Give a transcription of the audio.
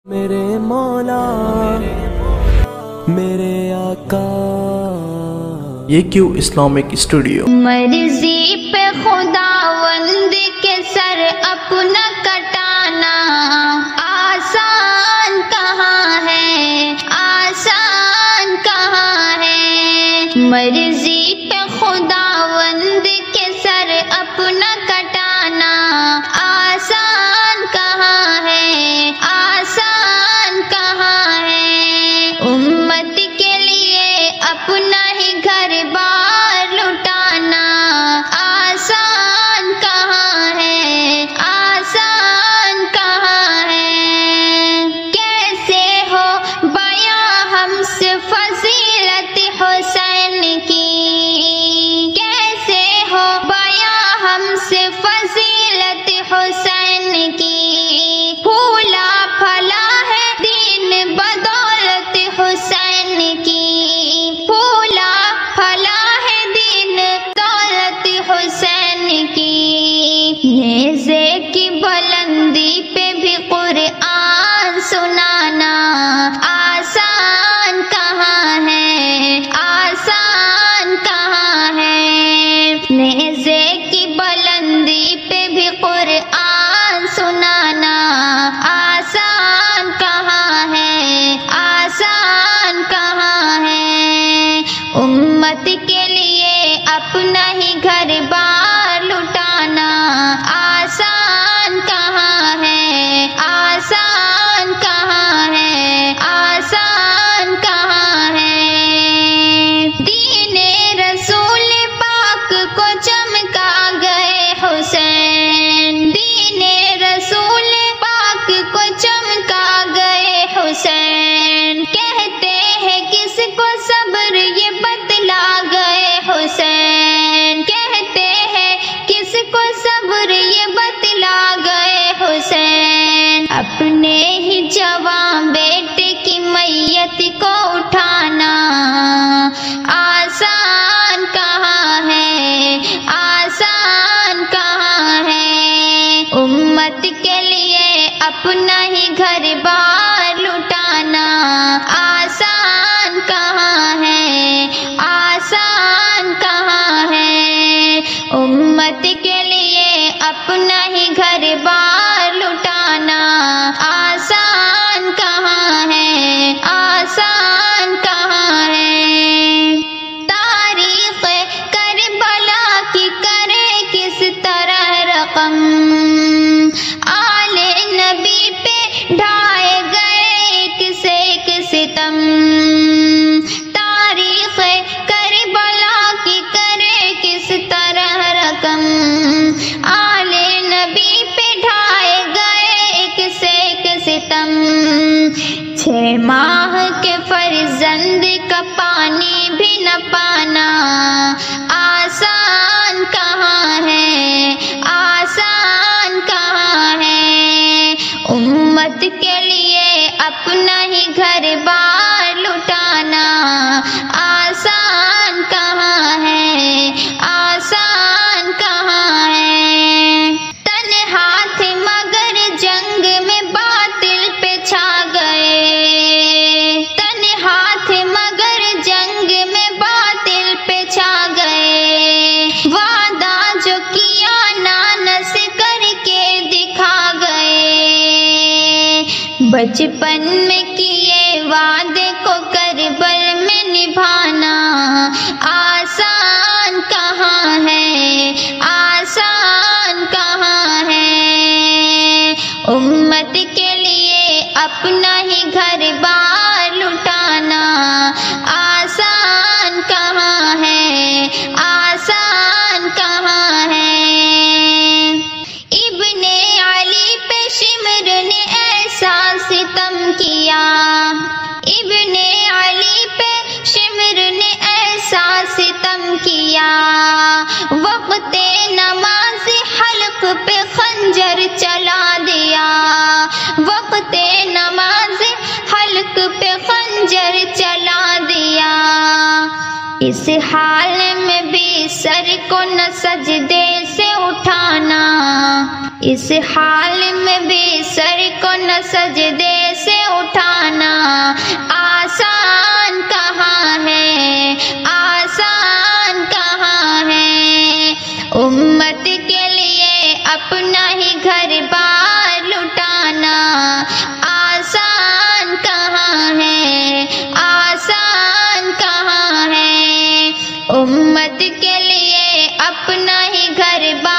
میرے مولا میرے آقا یہ کیوں اسلامک اسٹوڈیو مرضی پہ خداوند کے سر اپنا کٹانا آسان کہاں ہے، آسان کہاں ہے۔ مرضی پہ خداوند کے سر اپنا کٹانا آسان کہاں ہے، آسان کہاں ہے۔ امت کے لیے اپنا ہی گھر بار لٹانا آسان کہاں ہے، آسان کہاں ہے۔ کیسے ہو بیاں ہم سے فضیلت حسین کی، کیسے ہو بیاں ہم سے فضیلت حسین کی۔ پھولا پھلا ہے دین بدولت حسین کی، پھولا پھلا ہے دین دولت حسین کی۔ نیزے کی بلندی پہ بھی قرآن سنانا آسان کہاں ہے، آسان کہاں ہے۔ نیزے کی بلندی پہ بھی قرآن سنانا آسان کہاں ہے، آسان کہاں ہے۔ امت کے لیے اپنا ہی گھر بار لٹانا آسان کہاں ہے، آسان کہاں ہے، آسان کہاں ہے۔ دین رسول پاک کو چمکا گئے حسین، دین رسول پاک کو چمکا گئے حسین۔ کہتے ہیں کس کو صبر یہ بتلا گئے حسین، کہتے ہیں کس کو صبر یہ بتلا گئے حسین۔ اپنے ہی جوان بیٹے کی میت کو اٹھانا آسان کہاں ہے، آسان کہاں ہے۔ امت کے لیے اپنا ہی گھر بار لٹانا آسان کہاں ہے، آسان کہاں ہے۔ امت کے لیے اپنا ہی گھر بار لٹانا آسان کہاں ہے، آسان کہاں ہے۔ تاریخ کربلا کی کرے کس طرح رقم، آل نبی پہ ڈھائے گئے ایک سے ایک ستم۔ تاریخ کربلا کی کرے کس طرح رقم، آل نبی پہ ڈھائے گئے ایک سے ایک ستم۔ 6 ماہ کے فرزند کا پانی بھی نہ پانا آسان کہاں ہے، آسان کہاں ہے۔ امت کے لیے اپنا ہی گھر بار لٹانا آسان کہاں ہے، آسان کہاں ہے۔ تنہا تھے مگر جنگ میں باطل پہ چھا گئے، تنہا تھے مگر جنگ میں باطل پہ چھا گئے۔ وعدہ جو کیا نانس کر کے دکھا گئے، بچپن میں کیے وعدے کو کربل میں نبھانا آسان کہاں ہے، آسان کہاں ہے۔ امت کے لیے اپنا ہی گھر بار لٹانا آسان کہاں ہے، آسان کہاں ہے۔ ابن علی پہ شمر نے ایسا ستم کیا، ابن علی پہ شمر نے ایسا ستم کیا۔ وقت نماز حلق پہ خنجر چلا دیا، وقت نماز حلق پہ خنجر چلا دیا۔ اس حال میں بھی سر کو نہ سجدے سے اٹھانا، اس حال میں بھی سر کو نہ سجدے سے اپنا ہی گھر بار لٹانا آسان کہاں ہے، آسان کہاں ہے۔ امت کے لیے اپنا ہی گھر بار